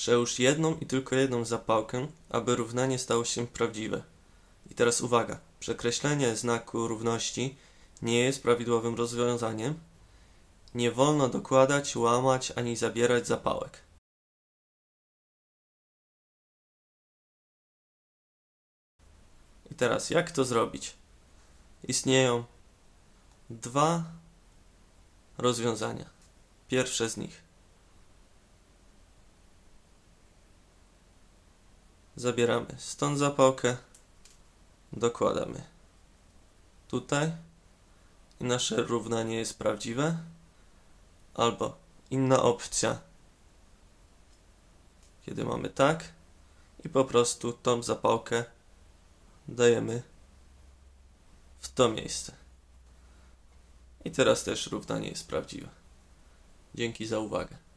Przełóż jedną i tylko jedną zapałkę, aby równanie stało się prawdziwe. I teraz uwaga, przekreślenie znaku równości nie jest prawidłowym rozwiązaniem. Nie wolno dokładać, łamać ani zabierać zapałek. I teraz jak to zrobić? Istnieją dwa rozwiązania. Pierwsze z nich. Zabieramy stąd zapałkę, dokładamy tutaj i nasze równanie jest prawdziwe. Albo inna opcja, kiedy mamy tak i po prostu tą zapałkę dajemy w to miejsce. I teraz też równanie jest prawdziwe. Dzięki za uwagę.